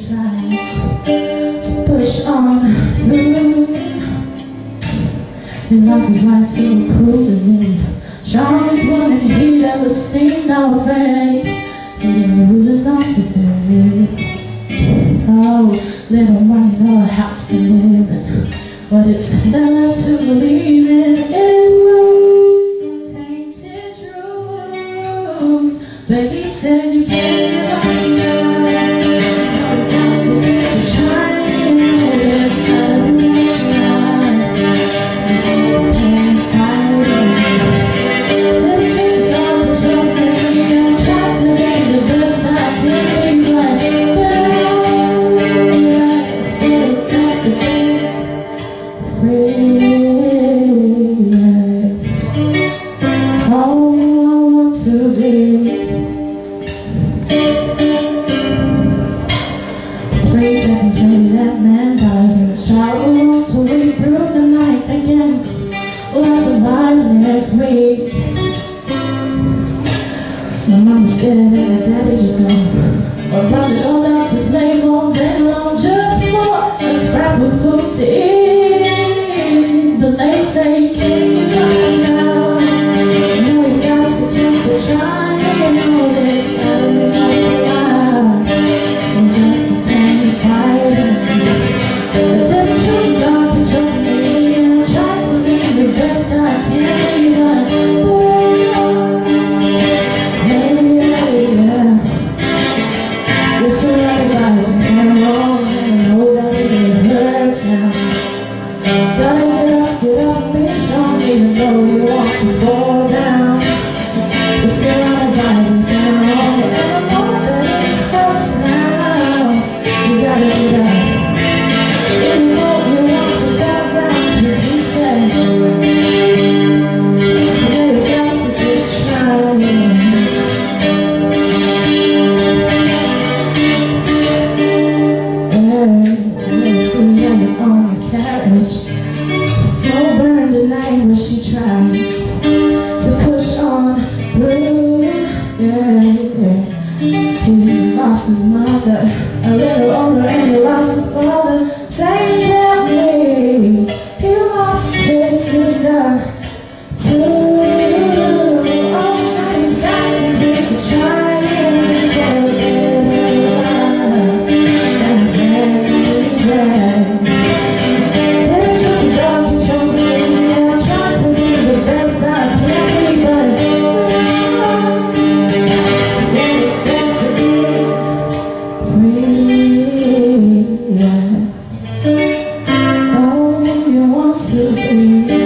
tries to push on through. He lost his right to prove disease. Strongest woman he'd ever seen, no afraid. He loses not to do. Oh, little money, no house to live in. What it's there to believe in is rules, tainted rules. But he says you can't give up now. No, you got to keep trying. There's gotta be more tonight. It's the pain fighting. Didn't chase the dog, but trust me, I tried to be the best I can be, but I said it has to be free. Oh, I want to be 3 seconds, maybe that man dies in his child to wait through the night again. Will I survive next week? My mama's dead and my daddy just gone. My brother goes out to slave all day long just for a scrap of food to eat. But they say you can't give up now. No, you got to keep it trying. Oh, there's gotta be more to life than just the pain of fighting. I didn't choose the dark, you chose me. I tried to be the best I can be, but it's a right light to hang on, and I know that it hurts now. Gotta get up, be strong, even though you want to fall down. It's a right light to hang on, and I know that it hurts now. You gotta get up, even though you want to fall down, 'cause he said, yeah, you got to keep trying. Don't burn the night when she tries to push on through. He lost his mother a little older, and he lost his father. Same tell me, he lost his sister too. Oh, now he's got to keep trying for a better life. Oh, you want to be